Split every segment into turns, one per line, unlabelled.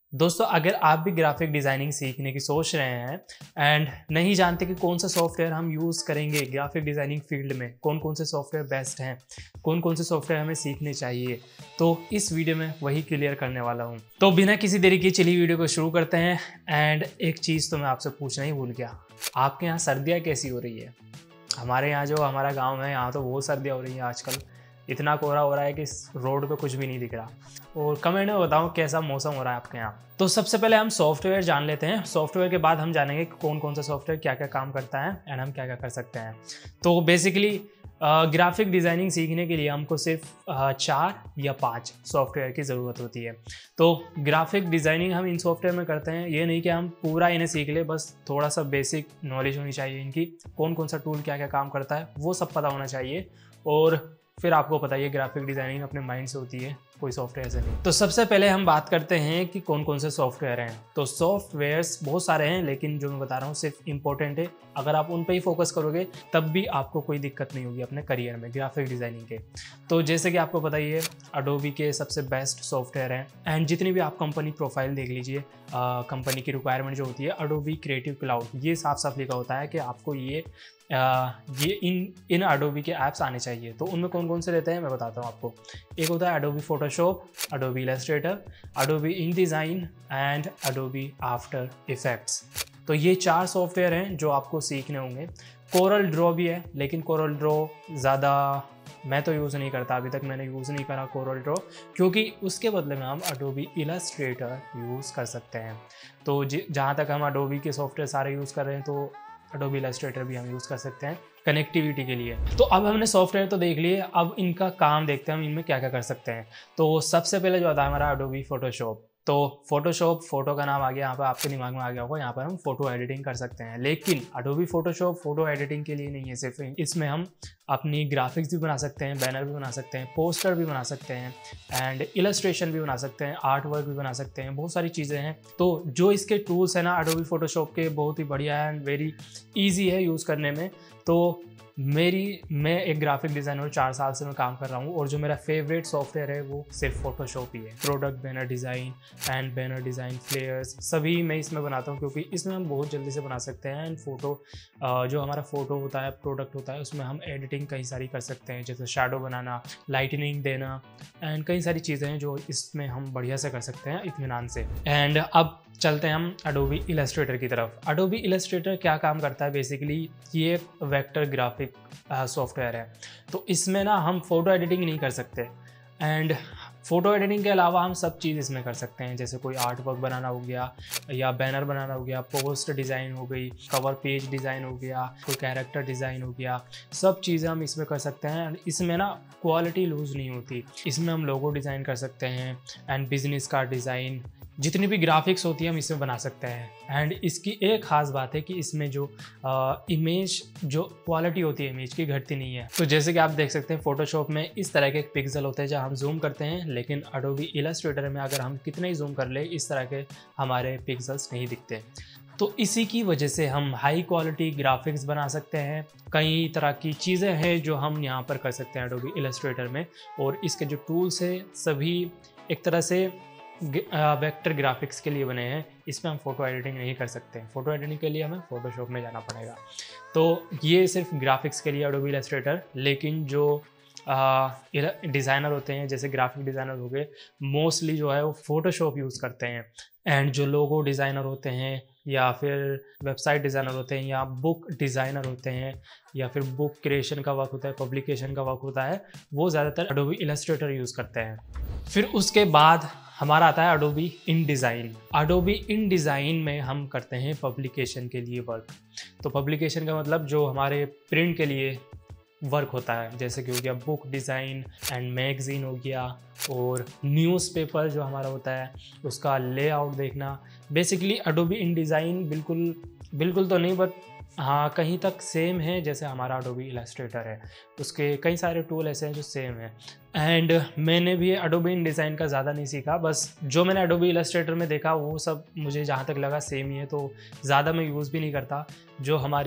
दोस्तों, अगर आप भी ग्राफिक डिज़ाइनिंग सीखने की सोच रहे हैं एंड नहीं जानते कि कौन सा सॉफ्टवेयर हम यूज़ करेंगे ग्राफिक डिज़ाइनिंग फील्ड में, कौन कौन से सॉफ्टवेयर बेस्ट हैं, कौन कौन से सॉफ्टवेयर हमें सीखने चाहिए, तो इस वीडियो में वही क्लियर करने वाला हूँ। तो बिना किसी देरी के चलिए वीडियो को शुरू करते हैं। एंड एक चीज़ तो मैं आपसे पूछना ही भूल गया, आपके यहाँ सर्दियाँ कैसी हो रही है? हमारे यहाँ जो हमारा गाँव है, यहाँ तो बहुत सर्दियाँ हो रही हैं आजकल। इतना कोहरा हो रहा है कि रोड पे कुछ भी नहीं दिख रहा। और कमेंट में बताओ कैसा मौसम हो रहा है आपके यहाँ। तो सबसे पहले हम सॉफ्टवेयर जान लेते हैं। सॉफ्टवेयर के बाद हम जानेंगे कि कौन कौन सा सॉफ्टवेयर क्या क्या काम करता है एंड हम क्या क्या कर सकते हैं। तो बेसिकली ग्राफिक डिज़ाइनिंग सीखने के लिए हमको सिर्फ 4 या 5 सॉफ्टवेयर की ज़रूरत होती है। तो ग्राफिक डिज़ाइनिंग हम इन सॉफ्टवेयर में करते हैं, ये नहीं कि हम पूरा इन्हें सीख ले, बस थोड़ा सा बेसिक नॉलेज होनी चाहिए इनकी, कौन कौन सा टूल क्या क्या काम करता है वो सब पता होना चाहिए। और फिर आपको पता है ग्राफिक डिज़ाइनिंग अपने माइंड से होती है, कोई सॉफ्टवेयर से नहीं। तो सबसे पहले हम बात करते हैं कि कौन कौन से सॉफ्टवेयर हैं। तो सॉफ्टवेयर्स बहुत सारे हैं, लेकिन जो मैं बता रहा हूँ सिर्फ इंपॉर्टेंट है। अगर आप उन पे ही फोकस करोगे तब भी आपको कोई दिक्कत नहीं होगी अपने करियर में ग्राफिक डिज़ाइनिंग के। तो जैसे कि आपको पता ही है, अडोबी के सबसे बेस्ट सॉफ्टवेयर हैं। एंड जितनी भी आप कंपनी प्रोफाइल देख लीजिए, कंपनी की रिक्वायरमेंट जो होती है अडोबी क्रिएटिव क्लाउड, ये साफ साफ लिखा होता है कि आपको ये इन अडोबी के ऐप्स आने चाहिए। तो उनमें कौन कौन से रहते हैं मैं बताता हूँ आपको। एक होता है Adobe Photoshop, Adobe Illustrator, Adobe InDesign and Adobe After Effects. तो ये 4 सॉफ्टवेयर हैं जो आपको सीखने होंगे। कोरल ड्रॉ भी है, लेकिन कोरल ड्रॉ ज़्यादा मैं तो यूज़ नहीं करता, अभी तक मैंने यूज़ नहीं करा कोरल ड्रॉ, क्योंकि उसके बदले में हम अडोबी इलस्ट्रेटर यूज़ कर सकते हैं। तो जहाँ तक हम अडोबी के सॉफ्टवेयर सारे यूज़ कर रहे हैं, तो अडोबी इलस्ट्रेटर भी हम यूज़ कर सकते हैं कनेक्टिविटी के लिए। तो अब हमने सॉफ्टवेयर तो देख लिए, अब इनका काम देखते हैं हम इनमें क्या क्या कर सकते हैं। तो सबसे पहले जो आता है हमारा अडोबी फोटोशॉप। तो फोटोशॉप, फोटो का नाम आ गया, यहाँ पर आपके दिमाग में आ गया होगा, यहाँ पर हम फोटो एडिटिंग कर सकते हैं। लेकिन अडोबी फोटोशॉप फोटो एडिटिंग के लिए नहीं है सिर्फ, इसमें हम अपनी ग्राफिक्स भी बना सकते हैं, बैनर भी बना सकते हैं, पोस्टर भी बना सकते हैं एंड इलस्ट्रेशन भी बना सकते हैं, आर्ट वर्क भी बना सकते हैं, बहुत सारी चीज़ें हैं। तो जो इसके टूल्स हैं ना अडोबी फोटोशॉप के, बहुत ही बढ़िया है एंड वेरी ईजी है यूज़ करने में। तो मैं एक ग्राफिक डिज़ाइनर 4 साल से मैं काम कर रहा हूँ, और जो मेरा फेवरेट सॉफ्टवेयर है वो सिर्फ फोटोशॉप ही है। Product banner design and banner design, flyers सभी मैं इसमें बनाता हूँ, क्योंकि इसमें हम बहुत जल्दी से बना सकते हैं। एंड फोटो जो हमारा फ़ोटो होता है, प्रोडक्ट होता है, उसमें हम एडिटिंग कई सारी कर सकते हैं, जैसे शैडो बनाना, लाइटनिंग देना एंड कई सारी चीज़ें हैं जो इसमें हम बढ़िया से कर सकते हैं इत्मीनान से। एंड अब चलते हैं हम अडोबी इलस्ट्रेटर की तरफ। अडोबी इलस्ट्रेटर क्या काम करता है? बेसिकली ये एक वेक्टर ग्राफिक सॉफ्टवेयर है। तो इसमें ना हम फ़ोटो एडिटिंग नहीं कर सकते, एंड फ़ोटो एडिटिंग के अलावा हम सब चीज़ इसमें कर सकते हैं, जैसे कोई आर्ट वर्क बनाना हो गया, या बैनर बनाना हो गया, पोस्ट डिज़ाइन हो गई, कवर पेज डिज़ाइन हो गया, कोई कैरेक्टर डिज़ाइन हो गया, सब चीज़ें हम इसमें कर सकते हैं। एंड इसमें ना क्वालिटी लूज़ नहीं होती। इसमें हम लोगो डिज़ाइन कर सकते हैं एंड बिजनेस कार्ड डिज़ाइन, जितनी भी ग्राफिक्स होती है हम इसमें बना सकते हैं। एंड इसकी एक ख़ास बात है कि इसमें जो इमेज जो क्वालिटी होती है इमेज की, घटती नहीं है। तो जैसे कि आप देख सकते हैं फोटोशॉप में इस तरह के पिक्सल होते हैं जहाँ हम जूम करते हैं, लेकिन अडोबी इलस्ट्रेटर में अगर हम कितने ही जूम कर ले, इस तरह के हमारे पिक्सल्स नहीं दिखते। तो इसी की वजह से हम हाई क्वालिटी ग्राफिक्स बना सकते हैं। कई तरह की चीज़ें हैं जो हम यहाँ पर कर सकते हैं अडोबी इलस्ट्रेटर में, और इसके जो टूल्स हैं सभी एक तरह से वेक्टर ग्राफिक्स के लिए बने हैं। इसमें हम फ़ोटो एडिटिंग नहीं कर सकते हैं, फ़ोटो एडिटिंग के लिए हमें फ़ोटोशॉप में जाना पड़ेगा। तो ये सिर्फ ग्राफिक्स के लिए अडोबी इलस्ट्रेटर। लेकिन जो डिज़ाइनर होते हैं, जैसे ग्राफिक डिज़ाइनर हो गए, मोस्टली जो है वो फ़ोटोशॉप यूज़ करते हैं। एंड जो लोगो डिज़ाइनर होते हैं, या फिर वेबसाइट डिज़ाइनर होते हैं, या बुक डिज़ाइनर होते हैं, या फिर बुक क्रिएशन का वर्क होता है, पब्लिकेशन का वर्क होता है, वो ज़्यादातर अडोबी इलस्ट्रेटर यूज़ करते हैं। फिर उसके बाद हमारा आता है अडोबी InDesign। अडोबी InDesign में हम करते हैं पब्लिकेशन के लिए वर्क। तो पब्लिकेशन का मतलब जो हमारे प्रिंट के लिए वर्क होता है, जैसे कि हो गया बुक डिज़ाइन एंड मैगज़ीन हो गया, और न्यूज़पेपर जो हमारा होता है उसका लेआउट देखना। बेसिकली अडोबी InDesign बिल्कुल तो नहीं, बट हाँ कहीं तक सेम है जैसे हमारा अडोबी इलस्ट्रेटर है। उसके कई सारे टूल ऐसे हैं जो सेम है। एंड मैंने भी अडोबी InDesign का ज़्यादा नहीं सीखा, बस जो मैंने अडोबी इलस्ट्रेटर में देखा वो सब मुझे जहाँ तक लगा सेम ही है, तो ज़्यादा मैं यूज़ भी नहीं करता। जो हमारी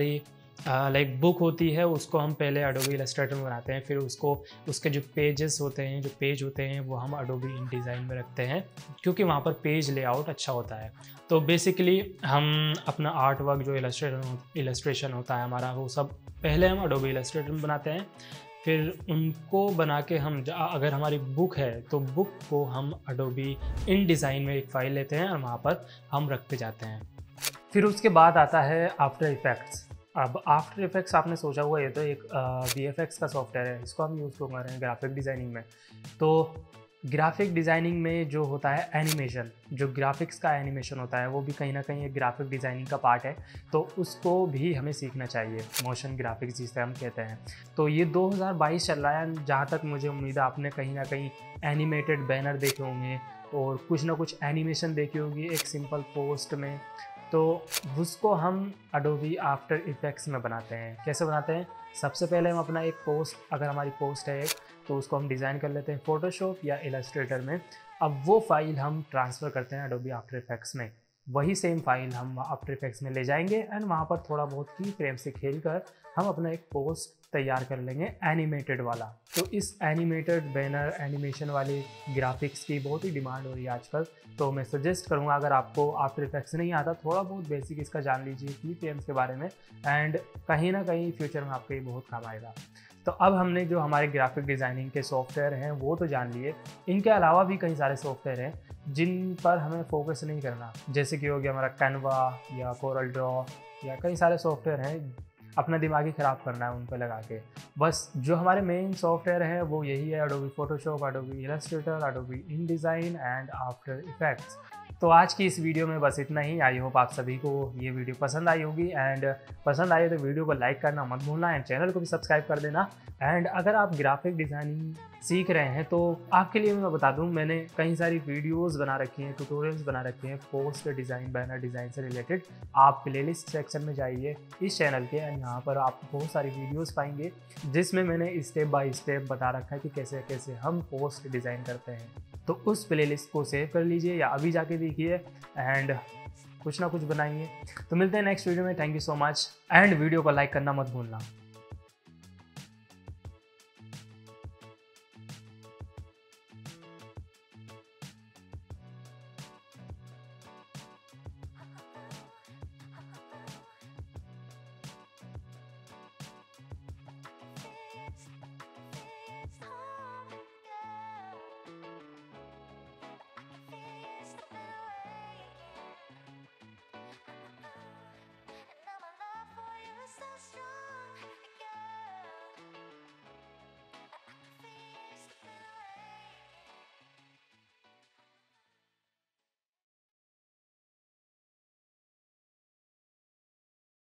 लाइक बुक होती है, उसको हम पहले एडोबी इलस्ट्रेटर में बनाते हैं, फिर उसको उसके जो पेजेस होते हैं, जो पेज होते हैं, वो हम एडोबी InDesign में रखते हैं क्योंकि वहाँ पर पेज लेआउट अच्छा होता है। तो बेसिकली हम अपना आर्ट वर्क जो इलस्ट्रेशन होता है हमारा, वो सब पहले हम एडोबी इलस्ट्रेटर में बनाते हैं, फिर उनको बना के हम अगर हमारी बुक है तो बुक को हम एडोबी InDesign में एक फ़ाइल लेते हैं और वहाँ पर हम रखते जाते हैं। फिर उसके बाद आता है आफ्टर इफ़ेक्ट्स। अब आफ्टर इफ़ेक्ट्स आपने सोचा हुआ, ये तो एक VFX का सॉफ्टवेयर है, इसको हम यूज़ कर रहे हैं ग्राफिक डिज़ाइनिंग में। तो ग्राफिक डिज़ाइनिंग में जो होता है एनिमेशन, जो ग्राफिक्स का एनिमेशन होता है, वो भी कहीं ना कहीं एक ग्राफिक डिज़ाइनिंग का पार्ट है, तो उसको भी हमें सीखना चाहिए, मोशन ग्राफिक्स जिसे हम कहते हैं। तो ये 2022 चल रहा है, जहाँ तक मुझे उम्मीद है आपने कहीं ना कहीं एनिमेटेड बैनर देखे होंगे और कुछ ना कुछ एनिमेशन देखी होगी एक सिंपल पोस्ट में। तो उसको हम एडोबी आफ्टर इफ़ेक्ट्स में बनाते हैं। कैसे बनाते हैं? सबसे पहले हम अपना एक पोस्ट, अगर हमारी पोस्ट है एक, तो उसको हम डिज़ाइन कर लेते हैं फोटोशॉप या इलस्ट्रेटर में। अब वो फाइल हम ट्रांसफ़र करते हैं एडोबी आफ्टर इफ़ेक्ट्स में। वही सेम फाइल हम आफ्टर इफ़ेक्ट्स में ले जाएंगे एंड वहाँ पर थोड़ा बहुत की फ्रेम से खेल कर हम अपना एक पोस्ट तैयार कर लेंगे एनिमेटेड वाला। तो इस एनिमेटेड बैनर एनिमेशन वाले ग्राफिक्स की बहुत ही डिमांड हो रही है आजकल। तो मैं सजेस्ट करूँगा, अगर आपको आफ्टर इफेक्ट्स नहीं आता, थोड़ा बहुत बेसिक इसका जान लीजिए की फ्रेम्स के बारे में, एंड कहीं ना कहीं फ्यूचर में आपको ये बहुत काम आएगा। तो अब हमने जो हमारे ग्राफिक डिज़ाइनिंग के सॉफ्टवेयर हैं वो तो जान लिए, इनके अलावा भी कई सारे सॉफ्टवेयर हैं जिन पर हमें फोकस नहीं करना, जैसे कि हो गया हमारा कैनवा या कोरल ड्रॉ, या कई सारे सॉफ्टवेयर हैं, अपना दिमाग ही ख़राब करना है उन पर लगा के। बस जो हमारे मेन सॉफ्टवेयर है वो यही है, Adobe Photoshop, Adobe Illustrator, Adobe InDesign and After Effects. तो आज की इस वीडियो में बस इतना ही। आई होप आप सभी को ये वीडियो पसंद आई होगी, एंड पसंद आई तो वीडियो को लाइक करना मत भूलना एंड चैनल को भी सब्सक्राइब कर देना। एंड अगर आप ग्राफिक डिज़ाइनिंग सीख रहे हैं तो आपके लिए मैं बता दूं, मैंने कई सारी वीडियोस बना रखी हैं, ट्यूटोरियल्स बना रखे हैं पोस्ट डिज़ाइन, बैनर डिज़ाइन से रिलेटेड। आप प्लेलिस्ट सेक्शन में जाइए इस चैनल के, एंड यहाँ पर आप बहुत सारी वीडियोस पाएंगे जिसमें मैंने स्टेप बाय स्टेप बता रखा है कि कैसे कैसे हम पोस्ट डिज़ाइन करते हैं। तो उस प्लेलिस्ट को सेव कर लीजिए या अभी जाके देखिए एंड कुछ ना कुछ बनाइए। तो मिलते हैं नेक्स्ट वीडियो में। Thank you so much, and video को लाइक करना मत भूलना।